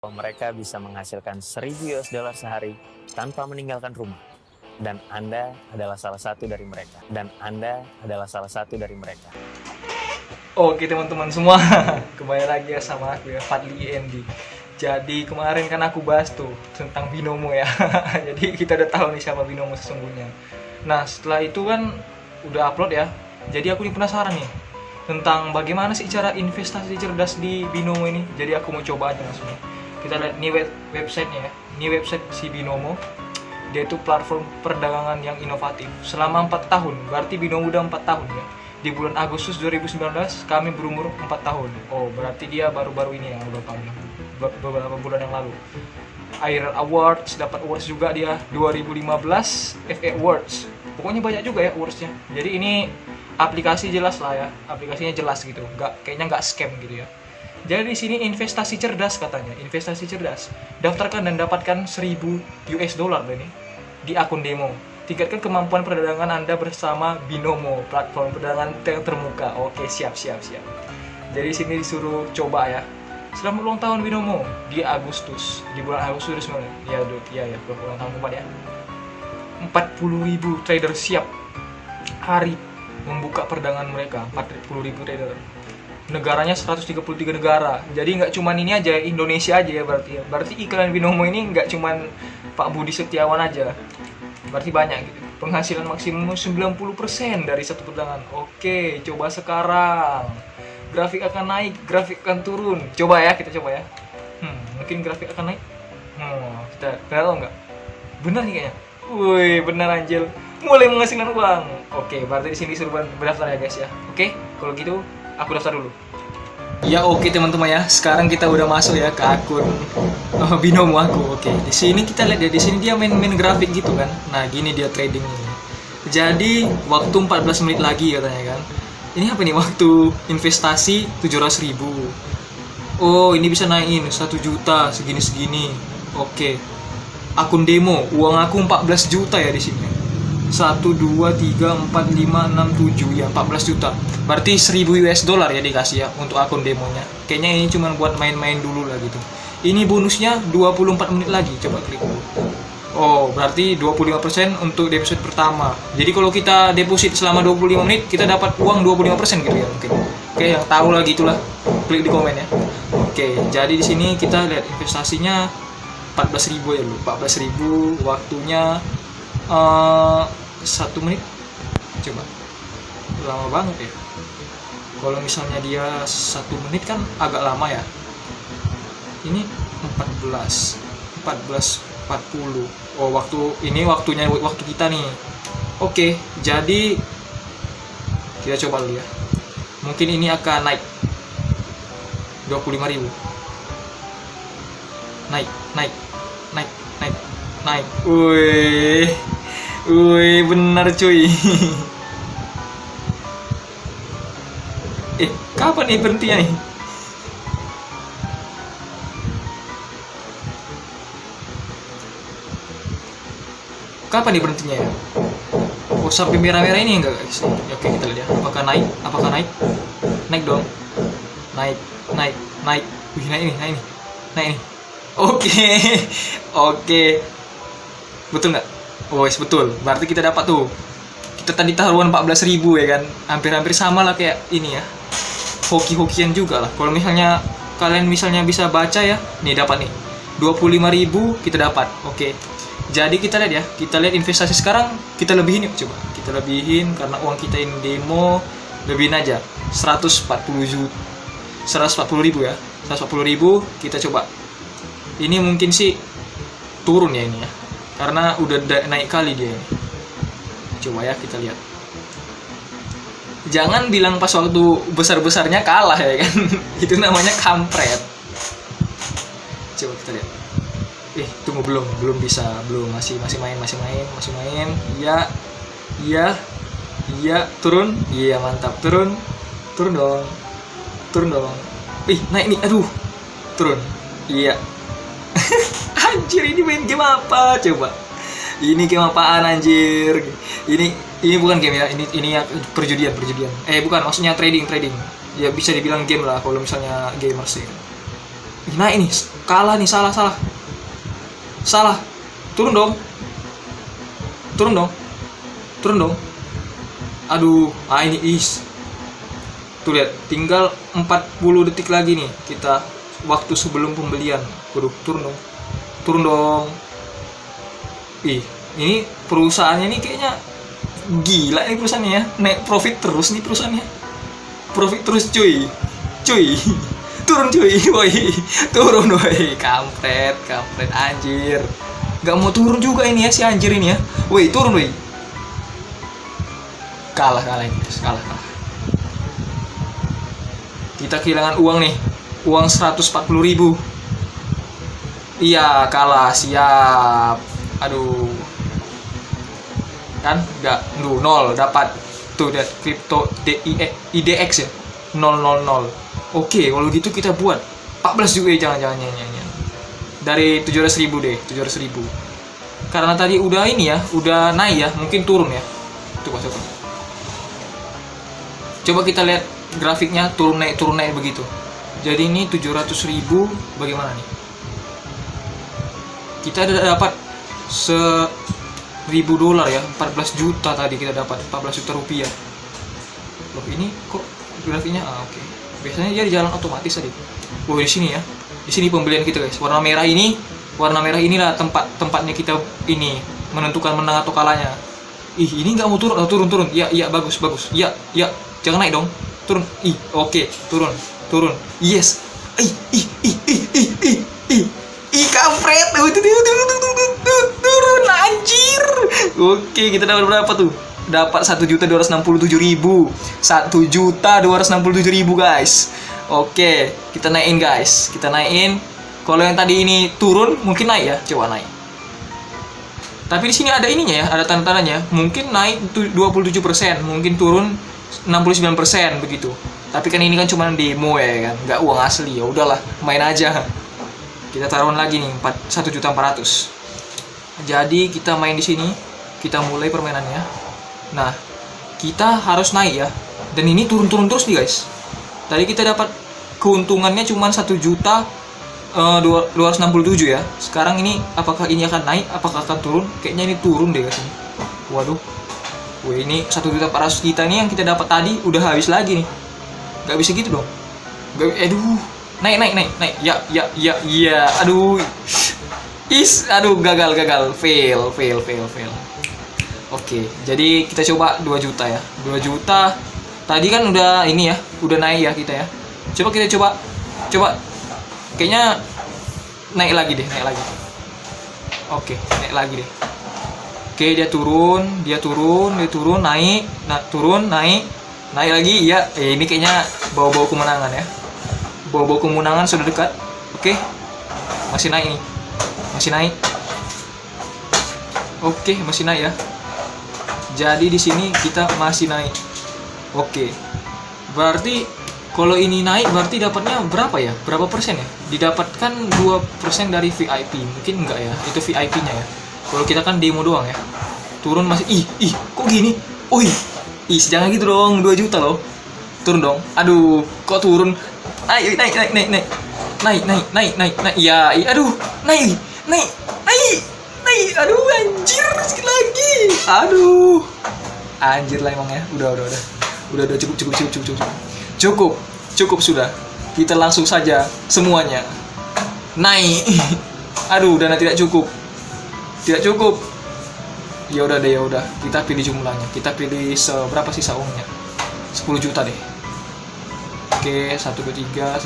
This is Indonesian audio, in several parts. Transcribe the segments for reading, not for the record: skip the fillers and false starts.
Mereka bisa menghasilkan 1000 US dollar sehari tanpa meninggalkan rumah. Dan Anda adalah salah satu dari mereka. Oke teman-teman semua, kembali lagi ya sama aku ya, Fadli END. Jadi kemarin kan aku bahas tuh tentang binomo ya. Jadi kita udah tahu nih siapa binomo sesungguhnya. Nah setelah itu kan udah upload ya. Jadi aku nih penasaran nih tentang bagaimana sih cara investasi cerdas di binomo ini. Jadi aku mau coba aja langsung. Kita lihat nih websitenya ya. Ini website si binomo. Dia itu platform perdagangan yang inovatif selama 4 tahun. Berarti binomo udah 4 tahun ya. Di bulan Agustus 2019 kami berumur 4 tahun. Oh, berarti dia baru-baru ini ya, beberapa bulan yang lalu. Air Awards, dapat awards juga dia 2015 FA Awards. Pokoknya banyak juga ya awardsnya. Jadi ini aplikasi jelas lah ya. Aplikasinya jelas gitu. Kayaknya nggak scam gitu ya. Jadi di sini investasi cerdas katanya, investasi cerdas. Daftarkan dan dapatkan 1000 US dollar ini di akun demo. Tingkatkan kemampuan perdagangan Anda bersama Binomo, platform perdagangan yang termuka. Oke, siap. Jadi di sini disuruh coba ya. Selamat ulang tahun Binomo di Agustus, di bulan Agustus 2019. Ya, ulang tahun keempat ya. 40.000 trader siap hari membuka perdagangan mereka, 40.000 trader. Negaranya 133 negara. Jadi nggak cuman ini aja, Indonesia aja ya berarti ya. Berarti iklan Binomo ini nggak cuman Pak Budi Setiawan aja. Berarti banyak gitu. Penghasilan maksimum 90% dari satu perdagangan. Oke, coba sekarang. Grafik akan naik, grafik akan turun. Kita coba ya. Mungkin grafik akan naik. Kita tahu nggak? Benar nih kayaknya. Wih, benar anjir. Mulai menghasilkan uang. Oke, berarti di sini disuruh berdaftar ya guys ya. Oke, kalau gitu aku daftar dulu. Ya oke teman-teman ya. Sekarang kita udah masuk ya ke akun binomo aku. Oke, di sini kita lihat ya, di sini dia main grafik gitu kan. Nah, gini dia trading ini. Jadi, waktu 14 menit lagi katanya kan. Ini apa nih waktu investasi 700.000. Oh, ini bisa naikin 1 juta segini-segini. Oke. Akun demo, uang aku 14 juta ya di sini. 1, 2, 3, 4, 5, 6, 7 ya 14 juta. Berarti 1000 US dollar ya dikasih ya untuk akun demonya. Kayaknya ini cuma buat main-main dulu lah gitu. Ini bonusnya 24 menit lagi, coba klik dulu. Oh, berarti 25% untuk deposit pertama. Jadi kalau kita deposit selama 25 menit, kita dapat uang 25% gitu ya mungkin. Oke, yang tahu lah gitulah. Klik di komen ya. Oke, jadi di sini kita lihat investasinya 14.000 ya dulu. 14.000 waktunya 1 menit. Coba. Lama banget ya. Kalau misalnya dia 1 menit kan agak lama ya. Ini 14:40. Oh, waktu kita nih. Oke, jadi kita coba dulu ya. Mungkin ini akan naik 25.000. Naik. Wih, benar cuy. Kapan nih berhentinya nih? Kapan nih berhentinya ya? Oh, sampai merah-merah ini enggak guys? Oke, kita lihat ya. Apakah naik? Naik dong. Naik. Wih, naik nih. Oke. Betul nggak? Oh, yes, betul. Berarti kita dapat tuh. Kita tadi taruhan 14.000 ya kan. Hampir-hampir sama lah kayak ini ya. Hoki-hokian juga lah. Kalau misalnya kalian bisa baca ya. Nih dapat nih. 25.000 kita dapat. Oke. Jadi kita lihat ya. Kita lihat investasi sekarang kita lebihin yuk coba. Kita lebihin karena uang kita ini demo, lebihin aja. 140.000 ya. 140.000 kita coba. Ini mungkin sih turun ya ini ya. Karena udah naik kali dia ini. Coba ya kita lihat. Jangan bilang pas waktu besar-besarnya kalah ya kan. Itu namanya kampret. Coba kita lihat. Tunggu belum bisa, masih main. Iya, turun. Iya, mantap. Turun dong. Naik nih. Aduh. Turun. Iya. Anjir, ini main game apa coba? Ini game apaan anjir? Ini bukan game ya, ini ya perjudian. Bukan, maksudnya trading. Ya bisa dibilang game lah kalau misalnya gamers ya. Naik nih, kalah nih, salah. Turun dong. Aduh, ini tuh lihat, tinggal 40 detik lagi nih kita waktu sebelum pembelian. Waduh, turun dong. Ini perusahaannya nih kayaknya gila nih perusahaannya ya, naik profit terus nih perusahaannya, cuy. Turun woi, kampret anjir, nggak mau turun juga ini ya si anjir ini ya, woi turun woi, kalah ini guys, kalah. Kita kehilangan uang nih, uang 140.000. Iya, kalah, siap. Aduh, kan nggak, nol dapat tuh, lihat kripto IDX ya, 000. Oke, kalau gitu kita buat 14 juga ya, jangan dari 700.000 deh, 700.000. Karena tadi udah ini ya, udah naik ya, mungkin turun ya. Coba kita lihat grafiknya, turun naik begitu. Jadi ini 700.000 bagaimana nih? Kita ada dapat $1.000 ya, 14 juta tadi kita dapat, 14 juta rupiah. Loh, ini kok grafiknya oke. Biasanya dia di jalan otomatis tadi. Di sini ya. Di sini pembelian kita guys. Warna merah inilah tempatnya kita ini menentukan menang atau kalahnya. Ini nggak mau turun. Iya, bagus. Iya. Jangan naik dong. Turun. Oke, turun. Yes. Kampret. Turun anjir. Oke, kita dapat berapa tuh? Dapat 1.267.000, 1.267.000 guys. Oke, kita naikin guys, Kalau yang tadi ini turun, mungkin naik ya, coba naik. Tapi di sini ada ininya ya, ada tanda-tandanya. Mungkin naik 27%, mungkin turun 69% begitu. Tapi kan ini kan cuma demo ya kan, nggak uang asli. Ya udahlah, main aja. Kita taruhan lagi nih, 1.400.000. Jadi kita main di sini, kita mulai permainannya. Nah, kita harus naik ya. Dan ini turun terus nih guys. Tadi kita dapat keuntungannya cuma 1.267.000 ya. Sekarang ini apakah ini akan naik? Apakah akan turun? Kayaknya ini turun deh guys. Waduh. Ini 1.400.000 kita ini yang kita dapat tadi udah habis lagi nih. Gak bisa gitu dong. Aduh. Naik. Ya. Aduh. Gagal. Fail. Oke, jadi kita coba 2 juta ya. 2 juta. Tadi kan udah ini ya, udah naik ya kita ya. Coba kita coba. Kayaknya naik lagi. Oke, naik lagi deh. Oke, dia turun, naik. Nah, turun, naik lagi. Ya, ini kayaknya bau-bau kemenangan ya. Bau-bau kemenangan sudah dekat. Oke. Masih naik nih. Oke, masih naik ya. Jadi di sini kita masih naik. Oke. Berarti kalau ini naik berarti dapatnya berapa ya? Berapa persen ya? Didapatkan 2% dari VIP. Mungkin enggak ya? Itu VIP-nya ya. Kalau kita kan demo doang ya. Turun masih kok gini? Jangan gitu dong. 2 juta loh. Turun dong. Aduh, kok turun? Ayo naik. Ya, aduh, naik. Aduh, anjir, sekali lagi. Aduh, anjir lah emang ya. Udah cukup sudah. Kita langsung saja semuanya naik. Aduh, dana tidak cukup. Ya udah. Kita pilih jumlahnya. Kita pilih seberapa sih uangnya? 10 juta deh. Oke, 1, 2, 3.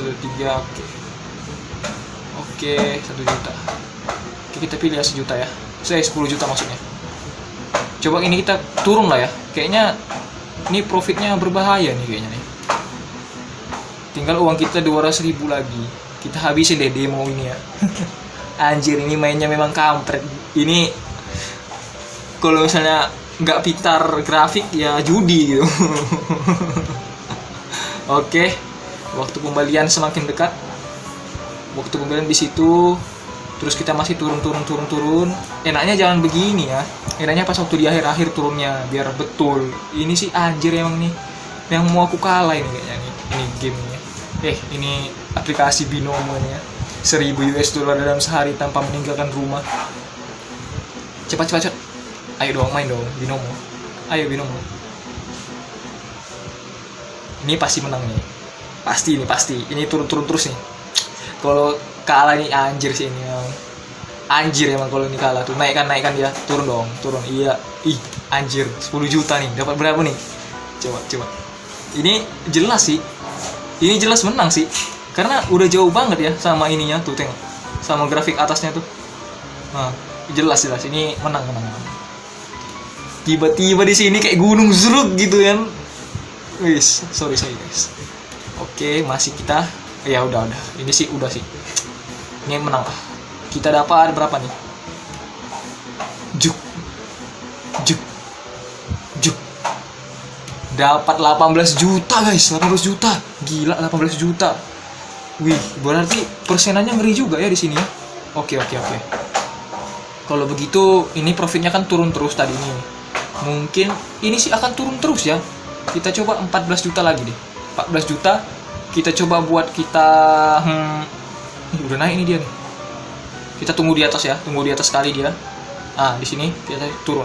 Oke, 1 juta. Kita pilih ya 1 juta ya. 10 juta maksudnya. Coba ini kita turun lah ya. Kayaknya ini profitnya berbahaya nih kayaknya nih. Tinggal uang kita 200.000 lagi. Kita habisin deh demo ini ya. Anjir, ini mainnya memang kampret. Ini kalau misalnya nggak pintar grafik ya judi gitu. Oke. Waktu pembelian semakin dekat. Waktu pembelian di situ. Terus kita masih turun. Enaknya jangan begini ya. Enaknya pas waktu di akhir-akhir turunnya biar betul. Ini sih anjir emang nih. Yang mau aku kalah ini kayaknya nih. Ini gamenya. Ini aplikasi Binomo ini ya. $1.000 dalam sehari tanpa meninggalkan rumah. Cepat. Ayo dong, main dong, Binomo. Ayo Binomo. Ini pasti menang nih. Pasti. Ini turun terus nih. Kalau kalah nih anjir sih ini. Anjir emang kalau ini kalah tuh. Naikkan dia. Turun. Iya. Ih, anjir, 10 juta nih. Dapat berapa nih? Coba. Ini jelas sih. Ini jelas menang sih. Karena udah jauh banget ya sama ininya tuh, tengok. Sama grafik atasnya tuh. Nah, jelas ini menang. Tiba-tiba di sini kayak gunung zruk gitu kan. Wis, sorry guys. Oke, masih kita. Ya udah. Ini sih udah sih. Ini menang lah. Kita dapat berapa nih? Juk. Dapat 18 juta guys, 18 juta. Gila, 18 juta. Wih, berarti persenannya ngeri juga ya di sini ya. Oke. Kalau begitu, ini profitnya kan turun terus tadi nih. Mungkin ini sih akan turun terus ya. Kita coba 14 juta lagi deh. 14 juta. Kita coba buat kita udah naik ini dia nih. Kita tunggu di atas ya, sekali dia. Di sini kita turun.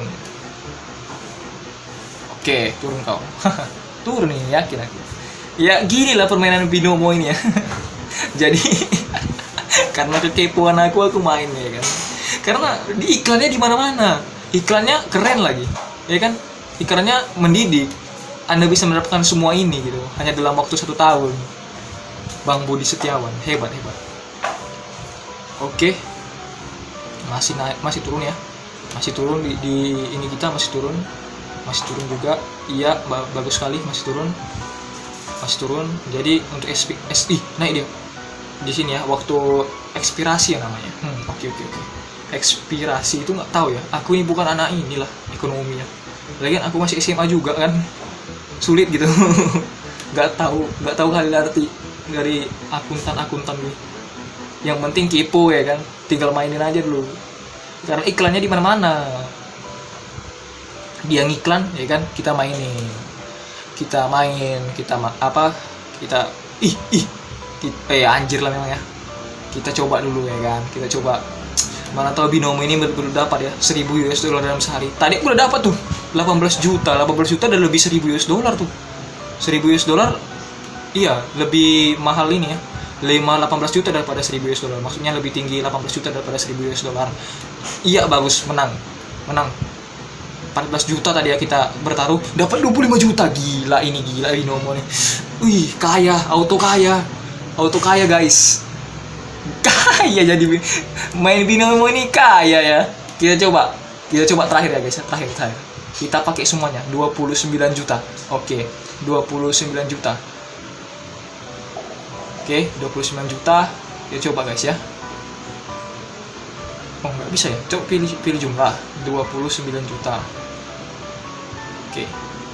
Oke, turun kau. Turun nih, yakin aku. Ya gini lah permainan Binomo ini ya. Jadi karena kekepoan aku main ya kan. Karena di iklannya di mana-mana. Iklannya keren lagi. Ya kan? Iklannya mendidik. Anda bisa mendapatkan semua ini gitu hanya dalam waktu 1 tahun. Bang Budi Setiawan, hebat. Oke. Masih naik, masih turun ya. Masih turun di ini kita masih turun juga. Iya, bagus sekali, masih turun. Jadi untuk SI naik dia di sini ya, waktu ekspirasi ya namanya. Oke. Ekspirasi itu nggak tahu ya, aku ini bukan anak inilah ekonominya, lagian aku masih SMA juga kan, sulit gitu. nggak tahu kali arti dari akuntan nih. Yang penting kepo ya kan, tinggal mainin aja dulu karena iklannya di mana-mana. Dia ngiklan ya kan, kita main, anjir lah memang ya. Kita coba dulu ya kan, mana tahu Binomo ini betul-betul dapat ya $1.000 dalam sehari. Tadi aku udah dapat tuh 18 juta dan lebih $1.000 tuh. $1.000 iya, lebih mahal ini ya. 18 juta daripada $1.000. Maksudnya lebih tinggi 18 juta daripada $1.000. Iya, bagus, menang. 14 juta tadi ya kita bertaruh, dapat 25 juta. Gila Binomo nih. Wih, auto kaya guys. Kaya jadi main Binomo ini kaya ya. Kita coba terakhir ya guys, terakhir. Kita pakai semuanya 29 juta. Oke, 29 juta. Oke, 29 juta. Kita coba guys ya. Oh, nggak bisa ya. Coba pilih jumlah 29 juta. Oke.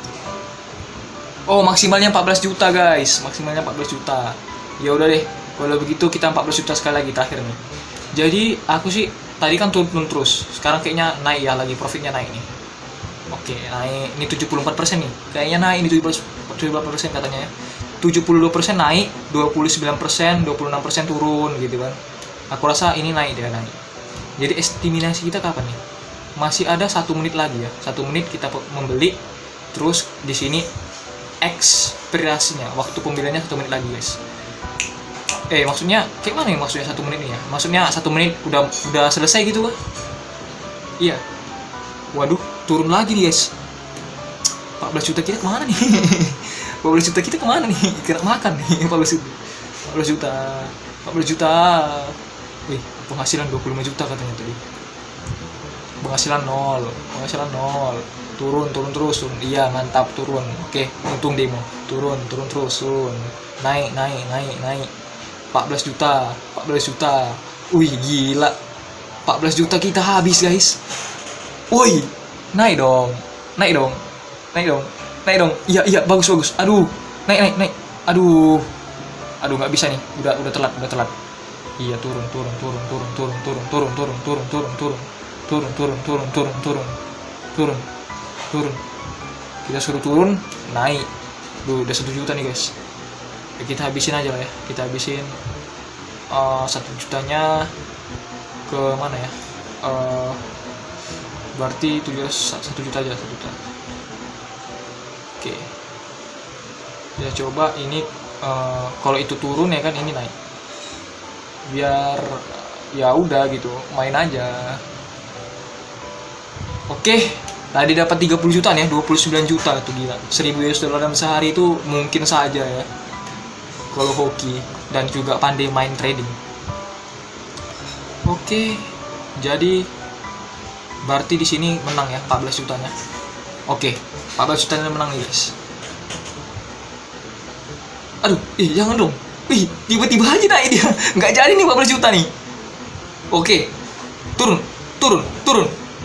Oh, maksimalnya 14 juta guys. Maksimalnya 14 juta. Ya udah deh. Kalau begitu kita 14 juta sekali lagi terakhir nih. Jadi aku sih tadi kan turun terus. Sekarang kayaknya naik ya, lagi profitnya naik nih. Oke, naik. Ini 74% nih. Kayaknya naik ini 74% katanya ya. 72% naik, 29%, 26% turun gitu kan. Aku rasa ini naik. Jadi estimasi kita kapan nih? Masih ada 1 menit lagi ya. 1 menit kita membeli. Terus di sini ekspirasinya, waktu pembeliannya 1 menit lagi guys. Maksudnya kayak mana nih maksudnya 1 menit nih ya? Maksudnya 1 menit udah selesai gitu kan? Iya. Waduh, turun lagi nih guys. 14 juta kita kemana nih? 14 juta kita kemana nih? Kira makan nih 14 juta. Wih, penghasilan 25 juta katanya tadi. Penghasilan nol. Turun terus. Iya, mantap, turun. Oke, untung demo. Turun terus. Naik. 14 juta. Wih, gila. 14 juta kita habis, guys. Woi, naik dong. Iya, bagus. Aduh, naik. Aduh, nggak bisa nih. Udah telat. Iya, turun. Kita suruh turun, naik. Udah 1 juta nih guys. Ya, kita habisin aja lah ya. 1 jutanya ke mana ya, berarti 1 juta aja, 1 juta. Oke, ya coba ini kalau itu turun ya kan, ini naik, biar ya udah gitu, main aja. Oke, tadi dapat 30 juta nih, 29 juta itu gila. 1000 US dollar dalam sehari itu mungkin saja ya kalau hoki dan juga pandai main trading. Oke, jadi berarti di sini menang ya 14 jutanya. Oke, 14 jutanya menang nih guys. Aduh, jangan dong. Tiba-tiba aja naik dia. Nggak jadi nih 14 juta nih. Oke, turun.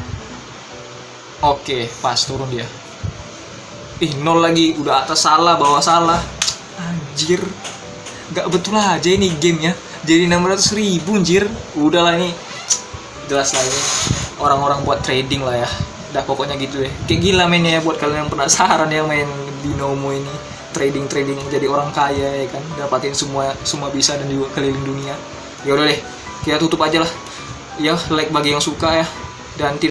Oke, pas turun dia. Nol lagi, udah atas salah, bawah salah. Anjir, nggak betul aja ini game ya. Jadi 600.000 anjir. Udahlah ini, jelas lah ini orang-orang buat trading lah ya. Udah pokoknya gitu deh. Kayak gila mainnya ya, buat kalian yang penasaran ya main Binomo ini. Trading jadi orang kaya ya kan, dapatin semua bisa dan juga keliling dunia. Ya udah deh, kita tutup aja lah. Ya, like bagi yang suka ya, dan